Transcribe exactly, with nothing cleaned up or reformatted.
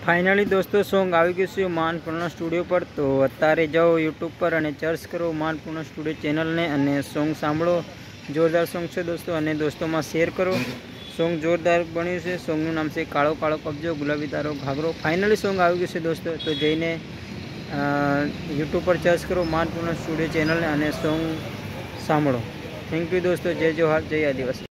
Finally दोस्तों song आ गयु है माअन्नपूर्णा studio पर। तो अत्यारे जाओ यूट्यूब पर अने सर्च करो माअन्नपूर्णा स्टूडियो चेनल ने अने सॉन्ग सांभळो। जोरदार सॉन्ग है दोस्तों अने दोस्तों में शेर करो। सॉन्ग जोरदार बन्यु है। सॉन्गनु नाम है काळो काळो कब्जो गुलाबी तारो घाघरो। फाइनली सॉन्ग आ गयु है दोस्तों। तो जईने यूट्यूब पर सर्च करो माअन्नपूर्णा स्टूडियो चेनल ने अने सॉन्ग सांभळो। थैंक यू दोस्तों। जय जोहार, जय आदिवासी।